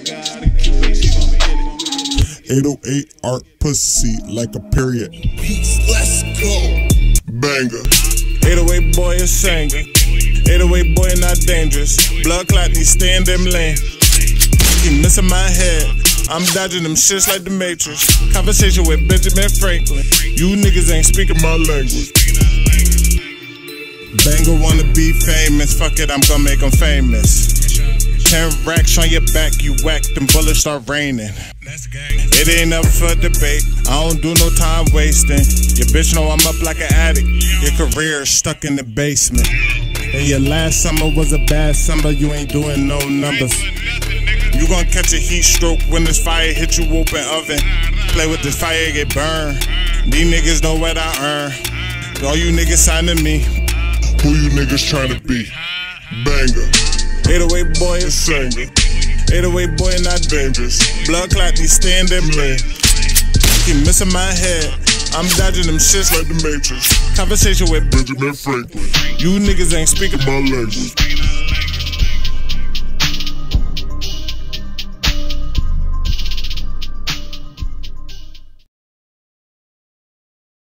808 art pussy like a period. Let's go. Banger. 808 boy is singer. 808 boy not dangerous. Blood clot need stay in them lane. Keep missing my head. I'm dodging them shits like the Matrix. Conversation with Benjamin Franklin. You niggas ain't speaking my language. Banger wanna be famous. Fuck it, I'm gonna make them famous. 10 racks on your back, you whack, them bullets start raining. It ain't up for debate, I don't do no time wasting. Your bitch know I'm up like an addict. Your career is stuck in the basement. And your last summer was a bad summer, you ain't doing no numbers. You gon' catch a heat stroke when this fire hit you open oven. Play with this fire, get burned. These niggas know what I earn. All you niggas signing me. Who you niggas tryna be? Banger. 808 boy is Singer. 808 boy not dangerous. Blood clot need stay in them lane. Keep missing my head. I'm dodging them shits Like the Matrix. Conversation with Benjamin Franklin. You niggas ain't speaking my language.